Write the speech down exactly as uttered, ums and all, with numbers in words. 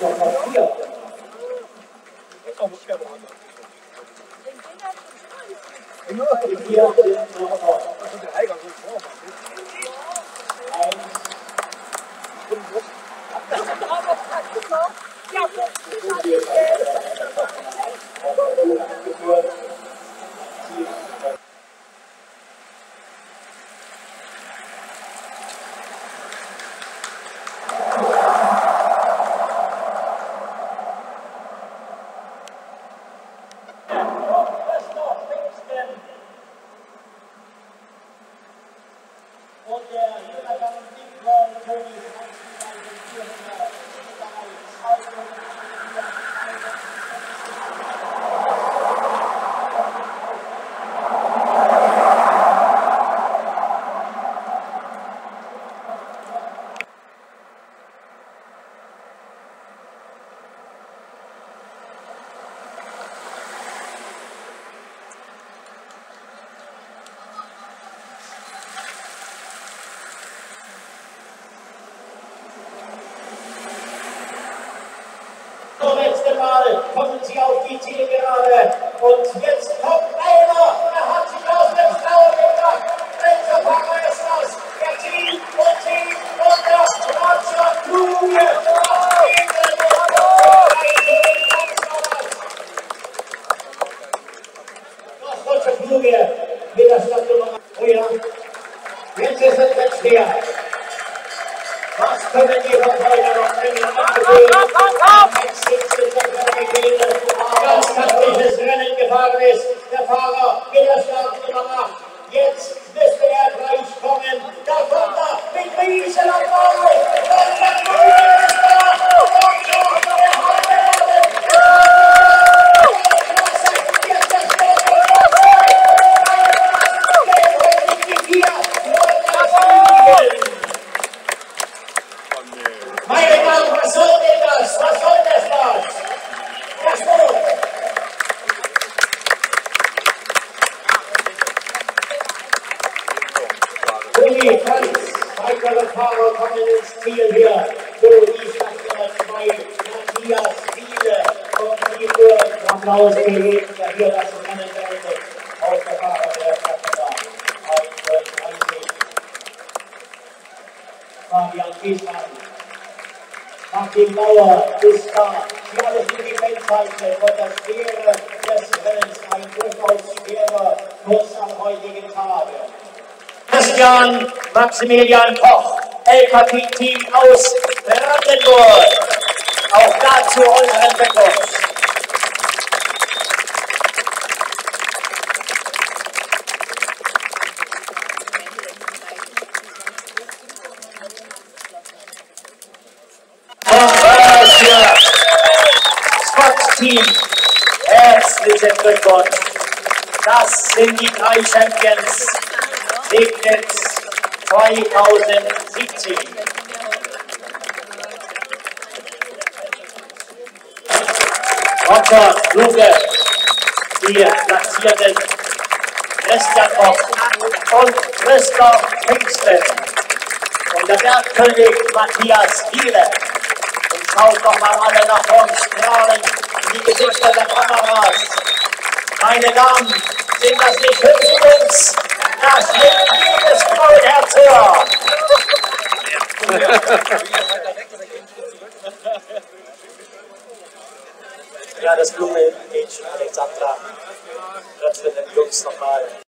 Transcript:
doch noch hier. Hier sind noch und der Jonathan Dinkler, König, letzte Mal kommen sie auf die Zielgerade und jetzt kommt einer, er hat sich aus dem Stau gebracht, welcher Fahrer ist das? Er zieht und zieht und der Roger Kluge das Roger Kluge mit der Startnummer. Oh ja, jetzt ist es jetzt schwer. Was können die Verfolger noch bringen? Ganz taktisches Rennen gefahren ist der Fahrer mit der Startnummer acht. Jetzt müsste er gleich kommen. Da kommt er mit Riesenapplaus. Und der Grüne ist da. Und schon der Halbwerden. Jetzt der Startnummer meine Damen, was soll denn das? Was soll das da? Der Sport! Uli Franz, weitere Fahrer kommen ins Ziel hier. So, die Startnummer zwei, Matthias Wiele vom Teamwork. Applaus gegeben, der hier das Rennen beendet. Aus der Fahrer der Startnummer einunddreißig. Fabian Giesmann. Martin Bauer ist da. Sie alle sind gekennzeichnet und das wäre des Rennens ein durchaus schwerer Kurs am heutigen Tage. Christian Maximilian Koch, L K P-Team aus Brandenburg. Auch dazu unseren Glückwunsch. Team, herzlichen Glückwunsch. Das sind die drei Champions Segnitz zweitausendsiebzehn. Roger Kluge, die platzierten Christian Koch und Christoph Pfingsten und der Bergkönig Matthias Wiele. Und schaut doch mal alle nach uns, strahlend in die Gesichter der Kameras. Meine Damen, sind das nicht hübsch uns? Das nimmt jedes Frauenherz höher. Ja, das Blume-Mädchen Alexandra, das sind die Jungs nochmal.